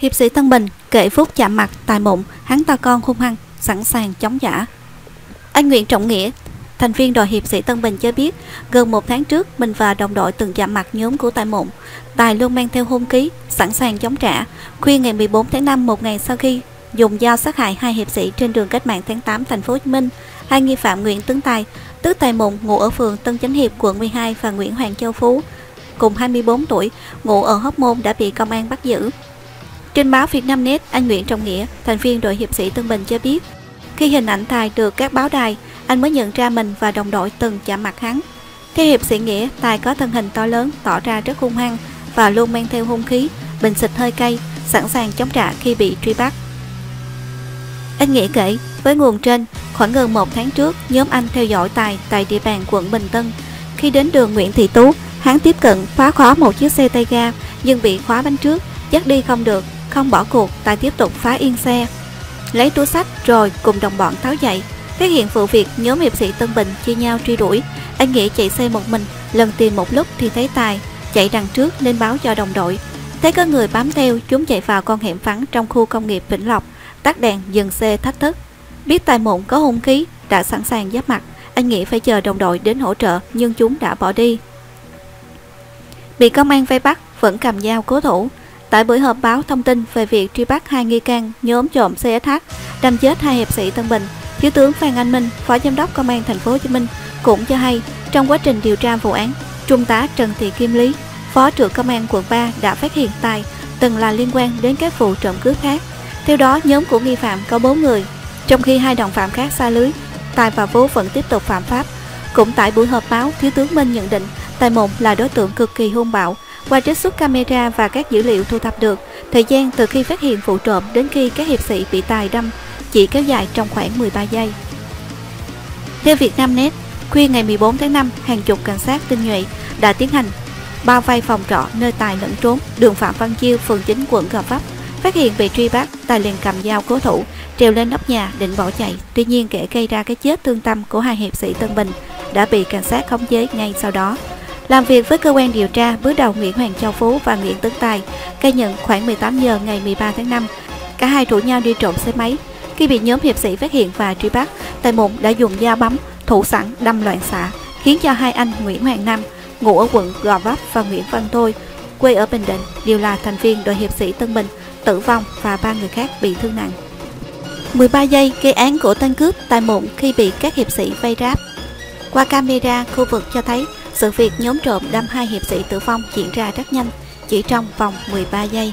Hiệp sĩ Tân Bình kể phút chạm mặt Tài Mụng, hắn ta con hung hăng, sẵn sàng chống trả. Anh Nguyễn Trọng Nghĩa, thành viên đội hiệp sĩ Tân Bình cho biết, gần 1 tháng trước mình và đồng đội từng chạm mặt nhóm của Tài Mụng. Tài luôn mang theo hung khí, sẵn sàng chống trả. Khuya ngày 14 tháng 5, một ngày sau khi dùng dao sát hại 2 hiệp sĩ trên đường Cách mạng tháng 8 thành phố Hồ Chí Minh, 2 nghi phạm Nguyễn Tấn Tài, tức Tài Mụng, ngụ ở phường Tân Chánh Hiệp, quận 12 và Nguyễn Hoàng Châu Phú, cùng 24 tuổi, ngụ ở Hóc Môn đã bị công an bắt giữ. Trên báo Vietnamnet, anh Nguyễn Trọng Nghĩa, thành viên đội hiệp sĩ Tân Bình cho biết, khi hình ảnh Tài được các báo đài, anh mới nhận ra mình và đồng đội từng chạm mặt hắn. Theo hiệp sĩ Nghĩa, Tài có thân hình to lớn, tỏ ra rất hung hăng và luôn mang theo hung khí, bình xịt hơi cay, sẵn sàng chống trả khi bị truy bắt. Anh Nghĩa kể, với nguồn trên, khoảng gần 1 tháng trước, nhóm anh theo dõi Tài tại địa bàn quận Bình Tân. Khi đến đường Nguyễn Thị Tú, hắn tiếp cận phá khóa một chiếc xe tay ga, nhưng bị khóa bánh trước, dắt đi không được. Không bỏ cuộc, Tài tiếp tục phá yên xe, lấy túi xách rồi cùng đồng bọn tháo chạy. Phát hiện vụ việc, nhóm hiệp sĩ Tân Bình chia nhau truy đuổi. Anh Nghĩa chạy xe một mình, lần tìm một lúc thì thấy Tài chạy đằng trước nên báo cho đồng đội. Thấy có người bám theo, chúng chạy vào con hẻm vắng trong khu công nghiệp Vĩnh Lộc, tắt đèn dừng xe thách thức. Biết Tài Mụng có hung khí, đã sẵn sàng giáp mặt, anh Nghĩa phải chờ đồng đội đến hỗ trợ nhưng chúng đã bỏ đi. Bị công an vây bắt, vẫn cầm dao cố thủ. Tại buổi họp báo thông tin về việc truy bắt 2 nghi can nhóm trộm CSH đâm chết 2 hiệp sĩ Tân Bình, Thiếu tướng Phan Anh Minh, Phó Giám đốc Công an Thành phố Hồ Chí Minh cũng cho hay, trong quá trình điều tra vụ án, Trung tá Trần Thị Kim Lý, Phó trưởng Công an quận 3 đã phát hiện Tài từng là liên quan đến các vụ trộm cướp khác. Theo đó, nhóm của nghi phạm có 4 người, trong khi 2 đồng phạm khác xa lưới. Tài và Phú vẫn tiếp tục phạm pháp. Cũng tại buổi họp báo, Thiếu tướng Minh nhận định Tài Mụng là đối tượng cực kỳ hung bạo. Qua trích xuất camera và các dữ liệu thu thập được, thời gian từ khi phát hiện vụ trộm đến khi các hiệp sĩ bị Tài đâm chỉ kéo dài trong khoảng 13 giây. Theo Vietnamnet, khuya ngày 14 tháng 5, hàng chục cảnh sát tinh nhuệ đã tiến hành bao vây phòng trọ nơi Tài lẫn trốn, đường Phạm Văn Chiêu, phường 9, quận Gò Vấp. Phát hiện bị truy bắt, Tài liền cầm dao cố thủ, trèo lên nóc nhà định bỏ chạy. Tuy nhiên, kẻ gây ra cái chết thương tâm của 2 hiệp sĩ Tân Bình đã bị cảnh sát khống chế ngay sau đó. Làm việc với cơ quan điều tra, bước đầu Nguyễn Hoàng Châu Phú và Nguyễn Tấn Tài khai nhận khoảng 18 giờ ngày 13 tháng 5, cả hai rủ nhau đi trộm xe máy. Khi bị nhóm hiệp sĩ phát hiện và truy bắt, Tài Mụng đã dùng dao bấm thủ sẵn đâm loạn xạ, khiến cho 2 anh Nguyễn Hoàng Nam, ngụ ở quận Gò Vấp, và Nguyễn Văn Thôi, quê ở Bình Định, đều là thành viên đội hiệp sĩ Tân Bình, tử vong và 3 người khác bị thương nặng. 13 giây gây án của tên cướp Tài Mụng khi bị các hiệp sĩ vây ráp. Qua camera khu vực cho thấy sự việc nhóm trộm đâm 2 hiệp sĩ tử vong diễn ra rất nhanh, chỉ trong vòng 13 giây.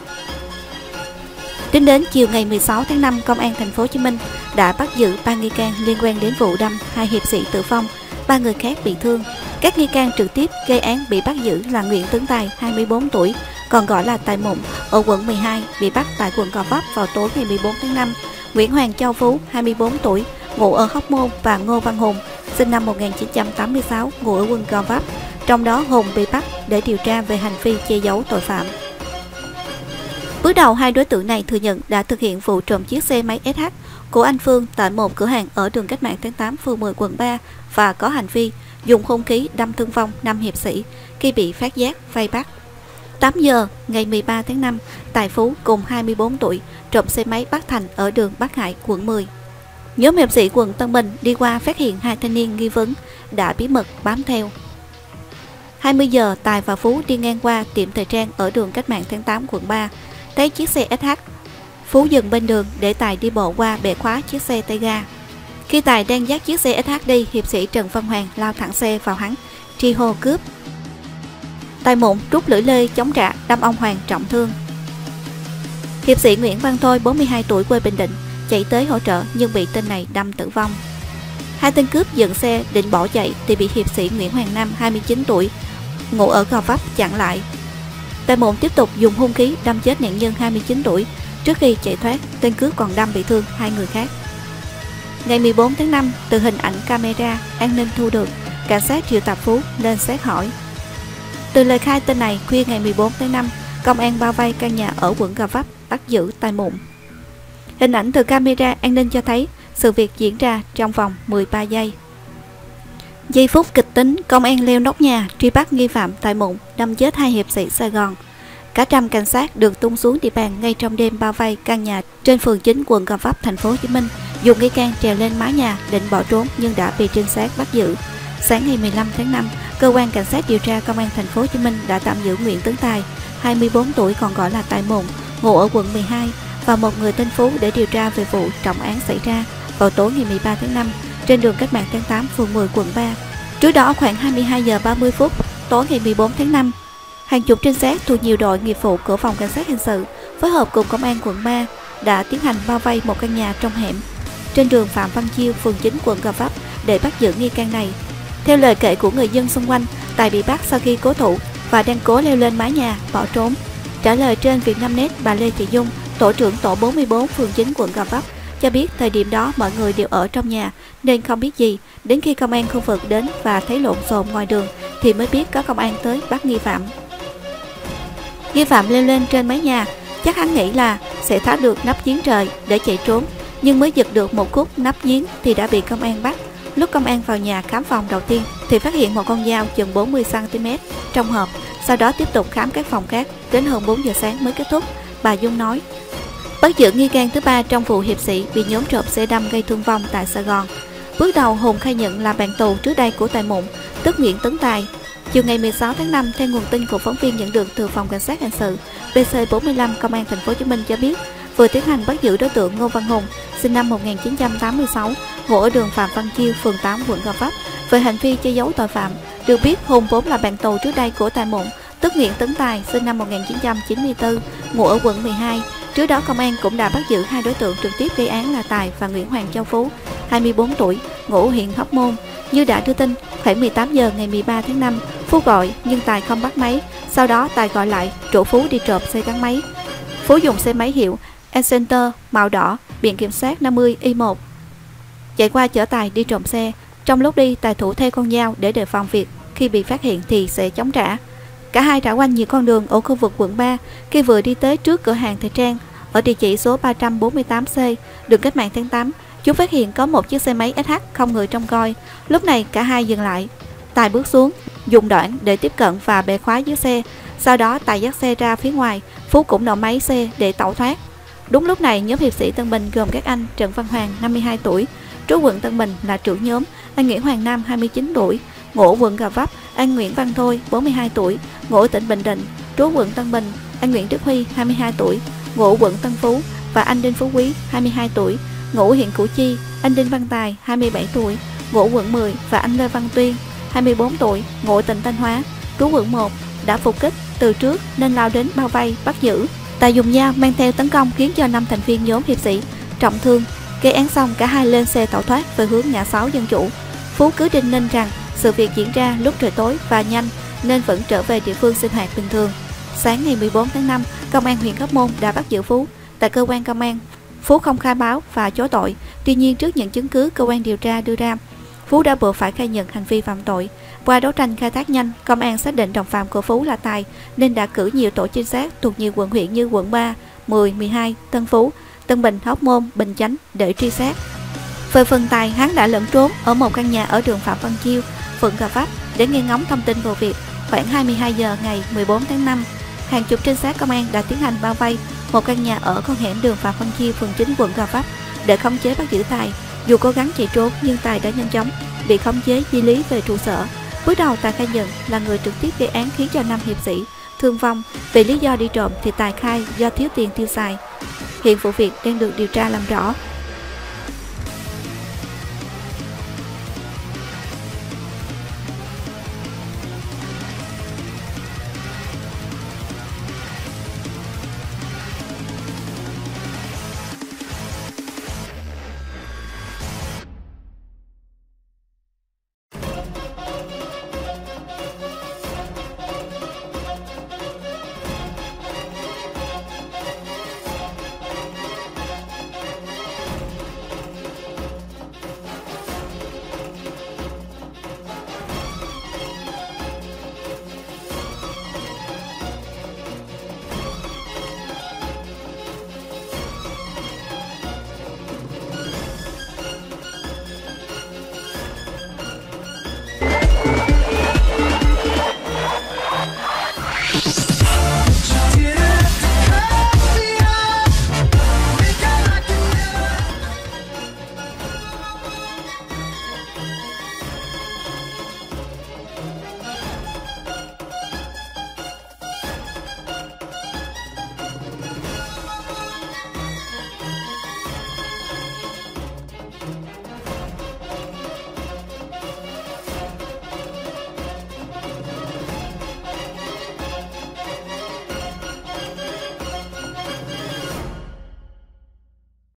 Đến chiều ngày 16 tháng 5, Công an Thành phố Hồ Chí Minh đã bắt giữ 3 nghi can liên quan đến vụ đâm 2 hiệp sĩ tử vong, 3 người khác bị thương. Các nghi can trực tiếp gây án bị bắt giữ là Nguyễn Tấn Tài, 24 tuổi, còn gọi là Tài Mụng, ở quận 12, bị bắt tại quận Gò Vấp vào tối ngày 14 tháng 5. Nguyễn Hoàng Châu Phú, 24 tuổi, ngụ ở Hóc Môn, và Ngô Văn Hùng, sinh năm 1986, ngụ ở quận Gò Vấp. Trong đó Hùng bị bắt để điều tra về hành vi che giấu tội phạm. Bước đầu, 2 đối tượng này thừa nhận đã thực hiện vụ trộm chiếc xe máy SH của anh Phương tại một cửa hàng ở đường Cách mạng tháng 8, phường 10, quận 3 và có hành vi dùng hung khí đâm thương vong 5 hiệp sĩ khi bị phát giác vây bắt. 8 giờ ngày 13 tháng 5, Tài Phú cùng 24 tuổi trộm xe máy Bắc Thành ở đường Bắc Hải, quận 10. Nhóm hiệp sĩ quận Tân Bình đi qua phát hiện 2 thanh niên nghi vấn đã bí mật bám theo. 20 giờ, Tài và Phú đi ngang qua tiệm thời trang ở đường Cách mạng tháng 8, quận 3, thấy chiếc xe SH. Phú dừng bên đường để Tài đi bộ qua bẻ khóa chiếc xe tay ga. Khi Tài đang dắt chiếc xe SH đi, hiệp sĩ Trần Văn Hoàng lao thẳng xe vào hắn, tri hô cướp. Tài Mụng rút lưỡi lê chống trả, đâm ông Hoàng trọng thương. Hiệp sĩ Nguyễn Văn Thôi, 42 tuổi, quê Bình Định, chạy tới hỗ trợ nhưng bị tên này đâm tử vong. 2 tên cướp dừng xe định bỏ chạy thì bị hiệp sĩ Nguyễn Hoàng Nam, 29 tuổi, ngụ ở Gò Vấp, chặn lại. Tài Mụng tiếp tục dùng hung khí đâm chết nạn nhân 29 tuổi. Trước khi chạy thoát, tên cướp còn đâm bị thương 2 người khác. Ngày 14 tháng 5, từ hình ảnh camera an ninh thu được, cảnh sát triệu tập Phú lên xét hỏi. Từ lời khai tên này, khuya ngày 14 tháng 5, công an bao vây căn nhà ở quận Gò Vấp, bắt giữ Tài Mụng. Hình ảnh từ camera an ninh cho thấy sự việc diễn ra trong vòng 13 giây. Giây phút kịch tính, công an leo nóc nhà truy bắt nghi phạm Tài Mụng đâm chết 2 hiệp sĩ Sài Gòn. Cả trăm cảnh sát được tung xuống địa bàn ngay trong đêm bao vây căn nhà trên phường 9 quận Gò Vấp, thành phố Hồ Chí Minh, dùng nghi can trèo lên mái nhà định bỏ trốn nhưng đã bị trinh sát bắt giữ. Sáng ngày 15 tháng 5, cơ quan cảnh sát điều tra công an thành phố Hồ Chí Minh đã tạm giữ Nguyễn Tấn Tài, 24 tuổi còn gọi là Tài Mụn, ngụ ở quận 12 và một người tên Phú để điều tra về vụ trọng án xảy ra vào tối ngày 13 tháng 5 trên đường Cách mạng tháng 8, phường 10, quận 3. Trước đó khoảng 22 giờ 30 phút tối ngày 14 tháng 5, hàng chục trinh sát thuộc nhiều đội nghiệp vụ của phòng cảnh sát hình sự phối hợp cùng công an quận 3 đã tiến hành bao vây một căn nhà trong hẻm trên đường Phạm Văn Chiêu, phường 9, quận Gò Vấp để bắt giữ nghi can này. Theo lời kể của người dân xung quanh, Tài bị bắt sau khi cố thủ và đang cố leo lên mái nhà bỏ trốn. Trả lời trên Vietnamnet, bà Lê Thị Dung, tổ trưởng tổ 44 phường 9 quận Gò Vấp cho biết thời điểm đó mọi người đều ở trong nhà nên không biết gì. Đến khi công an khu vực đến và thấy lộn xộn ngoài đường thì mới biết có công an tới bắt nghi phạm. Nghi phạm leo lên trên mái nhà, chắc hắn nghĩ là sẽ thoát được nắp giếng trời để chạy trốn, nhưng mới giật được một khúc nắp giếng thì đã bị công an bắt. Lúc công an vào nhà khám phòng đầu tiên thì phát hiện một con dao chừng 40 cm trong hộp, sau đó tiếp tục khám các phòng khác đến hơn 4 giờ sáng mới kết thúc. Bà Dung nói. Bắt giữ nghi can thứ 3 trong vụ hiệp sĩ bị nhóm trộm xe đâm gây thương vong tại Sài Gòn. Bước đầu Hùng khai nhận là bạn tù trước đây của Tài Mụn, tức Nguyễn Tấn Tài. Chiều ngày 16 tháng 5, theo nguồn tin của phóng viên nhận được từ phòng cảnh sát hình sự PC45 công an thành phố Hồ Chí Minh cho biết, vừa tiến hành bắt giữ đối tượng Ngô Văn Hùng, sinh năm 1986, ngụ ở đường Phạm Văn Chiêu, phường 8, quận Gò Vấp, về hành vi che giấu tội phạm. Được biết, Hùng vốn là bạn tù trước đây của Tài Mụn, tức Nguyễn Tấn Tài, sinh năm 1994, ngụ ở quận 12. Trước đó, công an cũng đã bắt giữ hai đối tượng trực tiếp gây án là Tài và Nguyễn Hoàng Châu Phú, 24 tuổi, ngụ huyện Hóc Môn. Như đã đưa tin, khoảng 18 giờ ngày 13 tháng 5, Phú gọi nhưng Tài không bắt máy. Sau đó Tài gọi lại, rủ Phú đi trộm xe gắn máy. Phú dùng xe máy hiệu Encenter màu đỏ, biển kiểm soát 50I1, chạy qua chở Tài đi trộm xe. Trong lúc đi, Tài thủ theo con dao để đề phòng việc khi bị phát hiện thì sẽ chống trả. Cả hai rảo quanh nhiều con đường ở khu vực quận 3. Khi vừa đi tới trước cửa hàng thời trang ở địa chỉ số 348C, đường Cách mạng tháng 8, chúng phát hiện có một chiếc xe máy SH không người trông coi. Lúc này cả hai dừng lại. Tài bước xuống, dùng đoạn để tiếp cận và bẻ khóa dưới xe. Sau đó Tài dắt xe ra phía ngoài, Phú cũng nổ máy xe để tẩu thoát. Đúng lúc này, nhóm hiệp sĩ Tân Bình gồm các anh Trần Văn Hoàng, 52 tuổi, trú quận Tân Bình là trưởng nhóm, anh Nguyễn Hoàng Nam, 29 tuổi, ngụ quận Gò Vấp, anh Nguyễn Văn Thôi, 42 tuổi, ngụ tỉnh Bình Định, trú quận Tân Bình, anh Nguyễn Đức Huy, 22 tuổi, ngụ quận Tân Phú và anh Đinh Phú Quý, 22 tuổi, ngụ huyện Củ Chi, anh Đinh Văn Tài, 27 tuổi, ngụ quận 10 và anh Lê Văn Tuyên, 24 tuổi, ngụ tỉnh Thanh Hóa, trú quận 1 đã phục kích từ trước nên lao đến bao vây bắt giữ. Tài dùng dao mang theo tấn công khiến cho 5 thành viên nhóm hiệp sĩ trọng thương. Gây án xong, cả hai lên xe tẩu thoát về hướng ngã 6 Dân Chủ. Phú cứ đinh ninh rằng sự việc diễn ra lúc trời tối và nhanh nên vẫn trở về địa phương sinh hoạt bình thường. Sáng ngày 14 tháng 5, công an huyện Hóc Môn đã bắt giữ Phú. Tại cơ quan công an, Phú không khai báo và chối tội. Tuy nhiên, trước những chứng cứ cơ quan điều tra đưa ra, Phú đã buộc phải khai nhận hành vi phạm tội. Qua đấu tranh khai thác nhanh, công an xác định đồng phạm của Phú là Tài nên đã cử nhiều tổ trinh sát thuộc nhiều quận huyện như quận 3, 10, 12, Tân Phú, Tân Bình, Hóc Môn, Bình Chánh để truy sát. Về phần Tài, hắn đã lẫn trốn ở một căn nhà ở đường Phạm Văn Chiêu, phường Gò Vấp để nghe ngóng thông tin vụ việc. Khoảng 22 giờ ngày 14 tháng 5, hàng chục trinh sát công an đã tiến hành bao vây một căn nhà ở con hẻm đường Phạm Văn Chiêu, phường 9, quận Gò Vấp để khống chế bắt giữ Tài. Dù cố gắng chạy trốn nhưng Tài đã nhanh chóng bị khống chế di lý về trụ sở. Bước đầu Tài khai nhận là người trực tiếp gây án khiến cho 5 hiệp sĩ thương vong. Về lý do đi trộm thì Tài khai do thiếu tiền tiêu xài. Hiện vụ việc đang được điều tra làm rõ.